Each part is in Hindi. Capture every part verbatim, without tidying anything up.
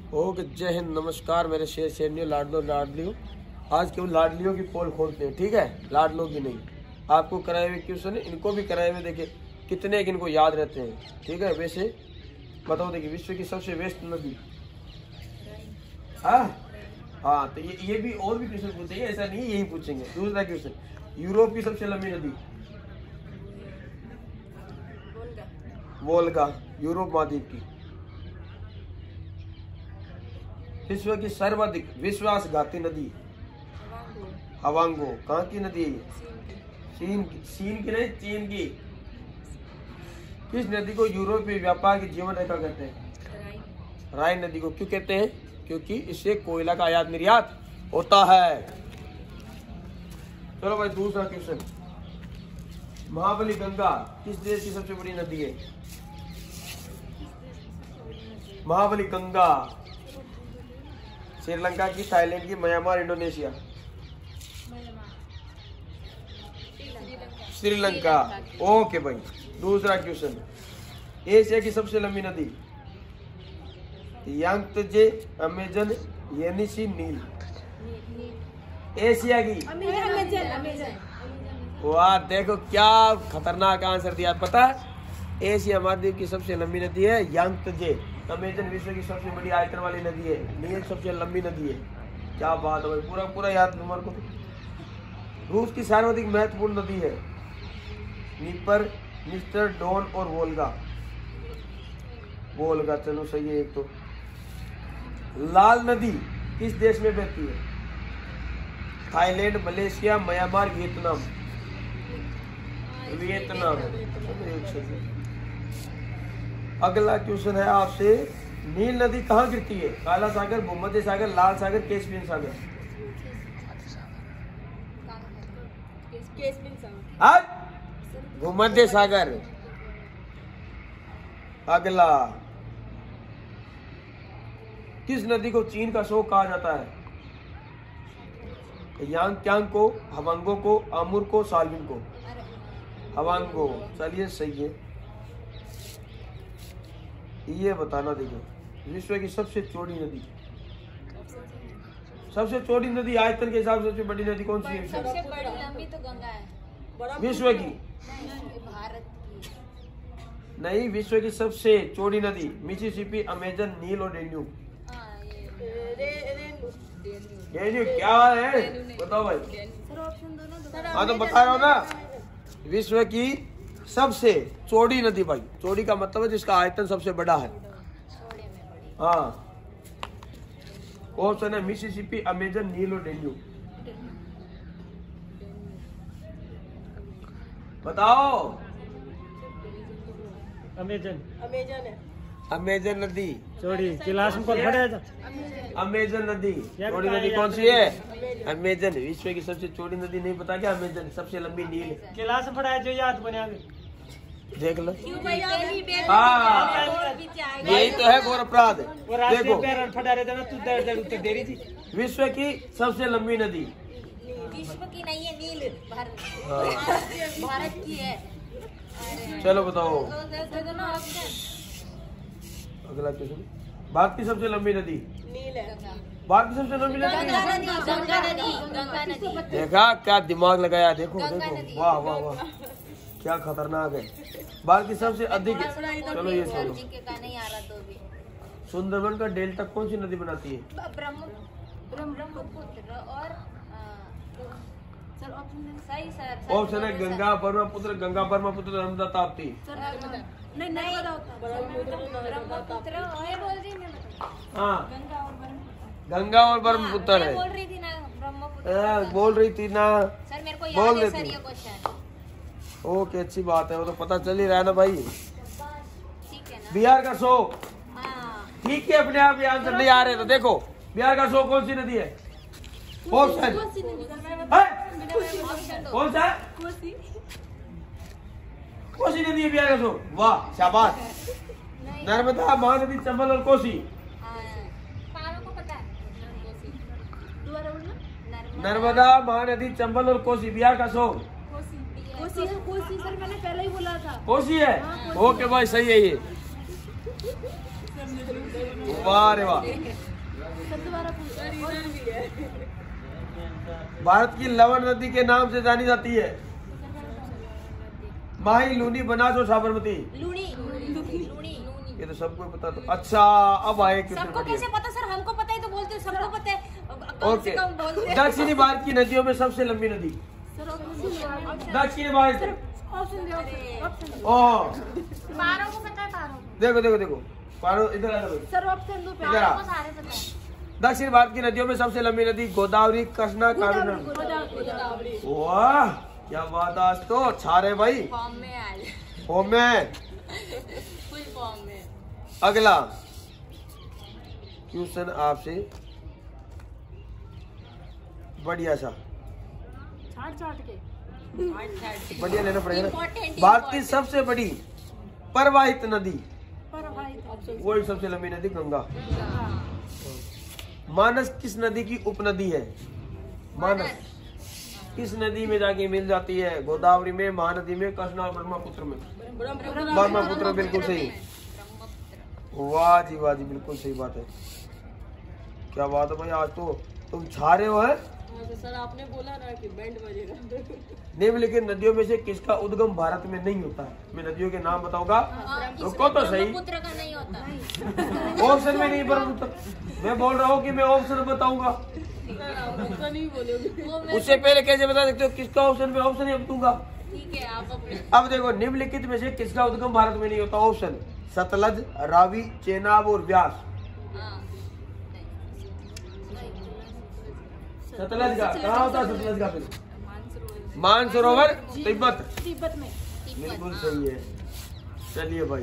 ओके, जय हिंद, नमस्कार मेरे शेर शेरनियों, लाडलो लाडलियों। आज केवल लाडलियों की पोल खोलते हैं, ठीक है, लाडलों की नहीं। आपको कराए हुए क्वेश्चन है, इनको भी कराए हुए, देखिए कितने इनको याद रहते हैं, ठीक है। वैसे बताओ, देखिए विश्व की सबसे व्यस्त नदी, हाँ हाँ, तो ये ये भी और भी क्वेश्चन पूछेंगे, ऐसा नहीं है यही पूछेंगे। दूसरा क्वेश्चन, यूरोप की सबसे लंबी नदी, वोल्गा, यूरोप महाद्वीप की। विश्व की सर्वाधिक विश्वासघाती नदी, हवांगो, कहाँ की नदी है ये? चीन की, चीन की नहीं, चीन की। किस नदी को यूरोपीय व्यापार की जीवन रेखा कहते हैं? राइन नदी को। क्यों कहते हैं? क्योंकि इससे कोयला का आयात निर्यात होता है। चलो भाई, दूसरा क्वेश्चन, महाबली गंगा किस देश की सबसे बड़ी नदी है? महाबली गंगा, श्रीलंका की, थाईलैंड की, म्यांमार, इंडोनेशिया? श्रीलंका। ओके भाई, दूसरा क्वेश्चन, एशिया की सबसे लंबी नदी, Yangtze, Amazon, Yenisei, Nile? Asia की। वाह, देखो क्या खतरनाक आंसर दिया। पता है, एशिया महाद्वीप की सबसे लंबी नदी है यांगत्जे। अमेजन विश्व की सबसे बड़ी आयतन वाली नदी है। नील सबसे लंबी नदी है। क्या बात है भाई, पूरा पूरा याद तुम्हारे को। रूस की सर्वाधिक महत्वपूर्ण नदी है नीपर, मिस्टर, डॉन और वोल्गा। वोल्गा, चलो सही है एक तो। लाल नदी किस देश में बहती है? Thailand, Malaysia, Myanmar, Vietnam? Vietnam. अगला क्वेश्चन है आपसे, नील नदी कहाँ गिरती है? काला सागर, भूमध्य सागर, लाल सागर, कैस्पियन सागर? आज भूमध्य सागर। अगला, किस नदी को चीन का शोक कहा जाता है? यांगत्यांग को, हवांगो को, आमुर को, सालविन को? हवांगो। चलिए सही है। ये बताना, देखो विश्व की सबसे चौड़ी नदी, सबसे चौड़ी नदी आयतन के हिसाब से सबसे बड़ी नदी कौन सी है? सबसे बड़ी लंबी तो गंगा है। विश्व की नहीं, भारत की। नहीं, विश्व की सबसे चौड़ी नदी, मिसिसिपी, अमेजन, नील और डेन्यू? डेन्यू। क्या है बताओ भाई। हाँ तो बता रहा हूँ ना, विश्व की सबसे चौड़ी नदी भाई, चौड़ी का मतलब है जिसका आयतन सबसे बड़ा है। हाँ, ऑप्शन है मिसिसिपी, अमेजन, नील और डेन्यू। बताओ। अमेजन। अमेजन है। अमेजन नदी चौड़ी क्लास में कौन पढ़ा था? अमेजन नदी चौड़ी नदी कौन सी है? अमेजन। विश्व की सबसे चौड़ी नदी नहीं पता क्या? अमेजन। सबसे लंबी नील। क्लास में पढ़ाया जो याद बने आगे देख लो। हाँ, यही तो है घोर अपराध। देखो, विश्व की सबसे लंबी नदी, विश्व की नहीं है, नील, भारत भारत की है। चलो बताओ अगला क्वेश्चन, भारत की सबसे लंबी नदी? नील है। भारत की सबसे लंबी नदी? गंगा नदी, गंगा नदी, गंगा नदी। देखा क्या दिमाग लगाया, देखो देखो, वाह वाह वाह, क्या खतरनाक है। भारत की सबसे अधिक, चलो ये सुनो, सुंदरबन का डेल्टा कौन सी नदी बनाती है? ब्रह्मपुत्र और सही सर। ऑप्शन है गंगा, ब्रह्मपुत्र, गंगा, ब्रह्मपुत्र, नर्मदा, ताप्ती? नहीं नहीं, ब्रह्मपुत्र बोल रही मैं। हाँ, गंगा और ब्रह्मपुत्र है। बोल रही थी ना ब्रह्मपुत्र, बोल रही थी ना सर, मेरे को बोल याद है सर देती। ये क्वेश्चन। ओके, अच्छी बात है, वो तो पता चल ही रहा है ना भाई। ठीक है ना? बिहार का शो, हाँ, ठीक है, अपने आप ये आंसर नहीं आ रहे तो देखो, बिहार का शो कौन सी नदी है? ऑप्शन कौन सा? कोसी नदी है बिहार का शो। वाह, शाबाश। नर्मदा, महानदी, चंबल और कोसी? को पता है। नर्मदा, महानदी, चंबल और कोसी, बिहार का शो कोसी है, कोसी सर, मैंने पहले ही बोला था। कोसी है। ओके भाई, सही है ये। वाह रे वाह। भारत की लवण नदी के नाम से जानी जाती है। माही, लूनी, बनास और साबरमती। लूनी लूनी ये तो सबको पता। तो अच्छा अब आए क्वेश्चन सबको बढ़िया। कैसे पता सर? हमको पता है तो बोलते हैं, सबको पता है कम ओके, से कम बोलते हैं। दक्षिणी भारत की नदियों में सबसे लंबी नदी। दक्षिणी भारत। ओह पारो को पता है, पारो देखो देखो देखो, पारो इधर आ जाओ। सर ऑप्शन दो इधर आ। को सारे पता है। दक्षिण भारत की नदियों में सबसे लंबी नदी गोदावरी, कृष्णा, कावेरी। गोदावरी। वाह क्या बात, आज तो छा रहे भाई। फॉर्म में आज हो में फुल फॉर्म में। अगला क्वेश्चन आपसे बढ़िया सा, छाट छाट के बढ़िया लेना पड़ेगा Important, ना। भारत की important. सबसे बड़ी प्रवाहित नदी, पर भाई ऑप्शन वही सबसे लंबी नदी गंगा। मानस किस नदी की उपनदी है? मानस किस नदी में जाके मिल जाती है? गोदावरी में, महानदी में, कृष्णा और ब्रह्मपुत्र में। ब्रह्मपुत्र बिल्कुल सही। वाह जी वाह जी, बिल्कुल सही बात है। क्या बात है भाई, आज तो तुम छा रहे हो। है सर आपने बोला ना कि बैंड बजेगा। निम्नलिखित नदियों में से किसका उद्गम भारत में नहीं होता है? मैं नदियों के नाम बताऊंगा, रुको तो सही। पुत्र का नहीं होता। ऑप्शन में नहीं, ब्रह्मपुत्र मैं बोल रहा हूँ कि मैं ऑप्शन बताऊंगा। ऑप्शन ही बोलोगे। उससे पहले कैसे बता सकते हो किसका ऑप्शन में? ऑप्शन ही अब दूंगा। ठीक है, आप अपने अब देखो, निम्नलिखित में से किसका उद्गम भारत में नहीं होता? ऑप्शन सतलज, रावी, चेनाब और व्यास। हाँ। सतलज का कहाँ होता है? सतलज का फिर मानसरोवर तिब्बत। तिब्बत में। बिल्कुल सही है। चलिए भाई,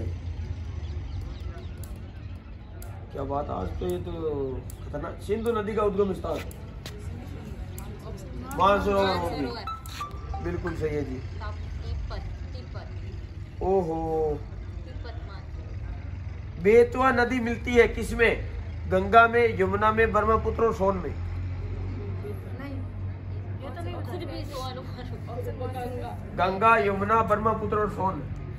क्या बात, आज तो ये तो खतरनाक। सिंधु नदी का उद्गम स्थान मानसरोवर होगी। बिल्कुल सही है जी। तिब्बत तिब्बत ओहो, तिब्बत मान। बेतवा नदी मिलती है किसमें? गंगा में, यमुना में, ब्रह्मपुत्र और सोन में। फिर भी सवालों का गंगा, यमुना, ब्रह्मपुत्र और सोन।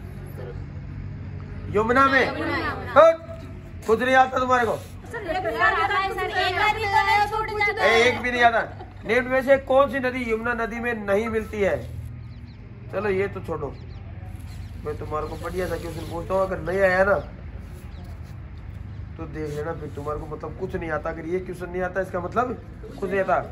यमुना में। यमुना। हट, कुछ नहीं आता तुम्हारे को? सर एक बार ही तो छोड़ जाता ए, है। एक भी नहीं आता। निम्न में से कौन सी नदी यमुना नदी में नहीं मिलती है? चलो ये तो छोड़ो, मैं तुम्हारे को बढ़िया सा क्वेश्चन पूछता हूँ। अगर नहीं आया ना तो देख लेना, फिर तुम्हारे को मतलब कुछ नहीं आता। अगर ये क्वेश्चन नहीं आता इसका मतलब कुछ नहीं आता।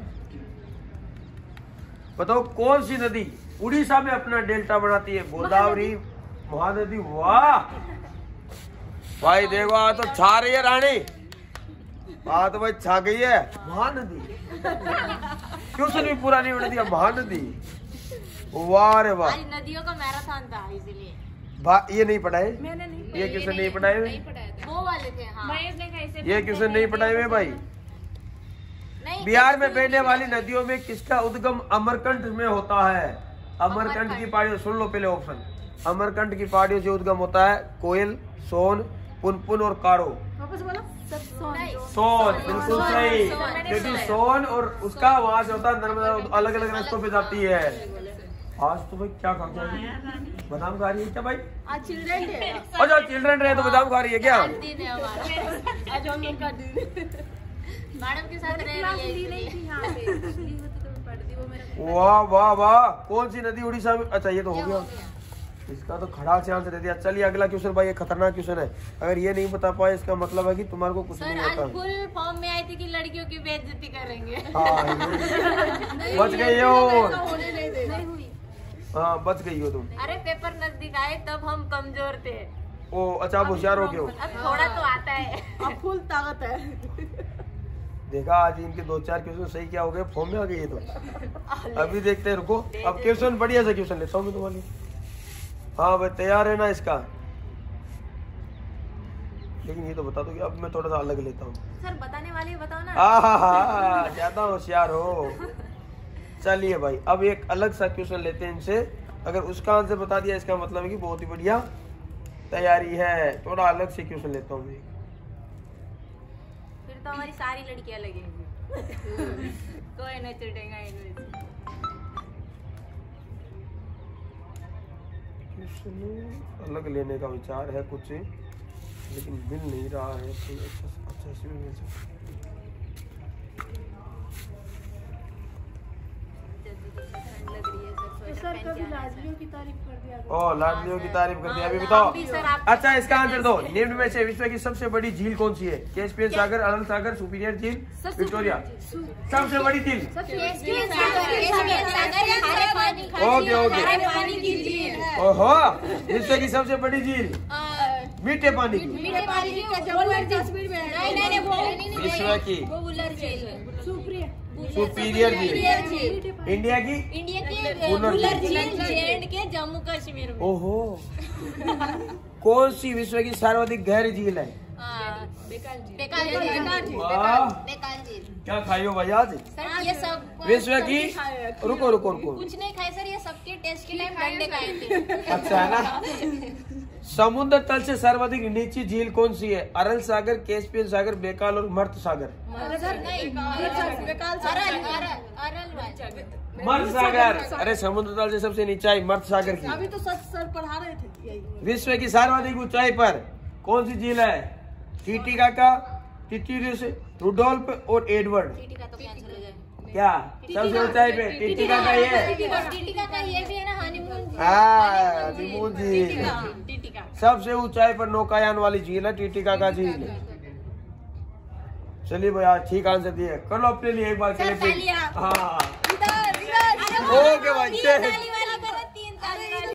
बताओ कौन सी नदी उड़ीसा में अपना डेल्टा बनाती है? गोदावरी, महानदी। वाह भाई देखो, आज तो छा रही है रानी, आज तो भाई छा गई है। महानदी क्वेश्चन भी पूरा नहीं होने दिया। महानदी, वाह रे वाह। आज नदियों का मैराथन था इसलिए। भा- ये नहीं पढ़ाए, मैंने नहीं। ये क्वेश्चन नहीं पढ़ाए हुए, वो वाले थे। हाँ। महेश ने कहा इसे ये क्वेश्चन नहीं पढ़ाए हुए भाई। नहीं, बिहार में बहने वाली नदियों में किसका उद्गम अमरकंटक में होता है? अमरकंटक की पहाड़ियों, सुन लो पहले ऑप्शन। अमरकंटक की पहाड़ियों से उद्गम होता है कोयल, सोन, पुनपुन और कारो। वापस बोलो। नहीं। सोन बिल्कुल सही, सोन। क्योंकि सोन और उसका वहां से होता है नर्मदा, अलग अलग रास्तों पे जाती है। आज तो भाई क्या खा रही, बादाम खा रही है क्या भाई? आज चिल्ड्रन डे है। अच्छा चिल्ड्रन डे तो बादाम खा रही है क्या? आज दिन है हमारा। आज हम लोग का दिन है। मैडम के साथ रह क्लास रही ली है नहीं थी यहाँ पे। ली होती तो मैं पढ़ती, वो मेरा वाह वाह वाह। कौन सी नदी उड़ीसा में? अच्छा ये तो हो ये गया, हो गया। इसका तो खड़ा चांस दे दिया। चलिए अगला क्वेश्चन भाई, ये खतरनाक क्वेश्चन है। अगर ये नहीं बता पाए इसका मतलब है कि तुम्हारे को कुछ सर नहीं आज आता। फुल फॉर्म में आई थी कि लड़कियों की बेइज्जती करेंगे। हाँ ये- बच गई हो। होने नहीं देगा। नहीं हुई। हाँ बच गई हो तुम। अरे पेपर नजदीक आए तब हम कमजोर थे। ओ अच्छा, आप होशियार हो गए हो। अब थोड़ा तो आता है। अब फुल ताकत है। देखा आज इनके दो चार क्वेश्चन सही क्या हो गए, फॉर्म में आ गई ये तो। अभी देखते हैं, रुको। अब क्वेश्चन बढ़िया सा क्वेश्चन लेता हूँ मैं तुम्हारे लिए। हाँ भाई तैयार है ना इसका? लेकिन ये तो बता दो कि अब मैं थोड़ा सा अलग लेता हूँ। सर बताने वाले बताओ ना। आहा, ज्यादा होशियार हो। चलिए भाई, अब एक अलग सा क्वेश्चन लेते हैं इनसे। अगर उसका आंसर बता दिया इसका मतलब है कि बहुत ही बढ़िया तैयारी है। थोड़ा अलग से क्वेश्चन लेता हूँ मैं। फिर तो हमारी सारी लड़कियां लगेंगी। कोई नहीं छूटेगा इनमें। क्वेश्चन अलग लेने का विचार है कुछ, लेकिन मिल नहीं रहा है कोई अच्छा अच्छा इसमें मिल सकता। लग रही है तो सर कभी लाडलियों की तारीफ कर दिया करो। ओ लाडलियों की तारीफ कर दी। अभी बताओ। अच्छा इसका आंसर दो। निम्न में से विश्व की सबसे बड़ी झील कौन सी है? कैस्पियन सागर, अरल सागर, सुपीरियर झील, विक्टोरिया। सबसे बड़ी झील। Okay okay. ओहो विश्व की सबसे बड़ी झील मीठे पानी की। मीठे पानी की कश्मीर में नहीं नहीं वो विश्व की वो उलर झील सुपीरियर झील। इंडिया की इंडिया की उलर उलर झील। झील जे के जम्मू कश्मीर में। ओहो कौन सी विश्व की सर्वाधिक गहरी झील है? बेकाल झील। बेकाल झील। वाह बेकाल झील। क्या खाई हो भाई आज? सर ये सब विश्व की रुको रुको रुको कुछ नहीं खाए सर, ये सबके टेस्ट के टाइम डंडे खाए थे। अच्छा है ना। समुद्र तल से सर्वाधिक नीची झील कौन सी है? अरल सागर, कैस्पियन सागर, बेकाल और मर्त सागर। मर्त सागर। अरे समुद्र तल से सबसे नीचाई मर्त सागर की। अभी तो सच सर पढ़ा रहे थे यही। विश्व की सर्वाधिक ऊंचाई पर कौन सी झील है? टिटिकाका, टिटिरियस, रुडोल्फ और एडवर्ड। टीटिका तो कैंसिल हो जाए। क्या सबसे ऊंचाई पे टिटिकाका ही है? टीटिका का ये भी है ना हनीमून। हाँ हनीमून झील। टीटिका सबसे ऊंचाई पर नौकायान वाली झील है टिटिकाका झील। चलिए भैया ठीक आंसर दिए। कर लो अपने लिए एक बार के लिए। हाँ ओके भाई।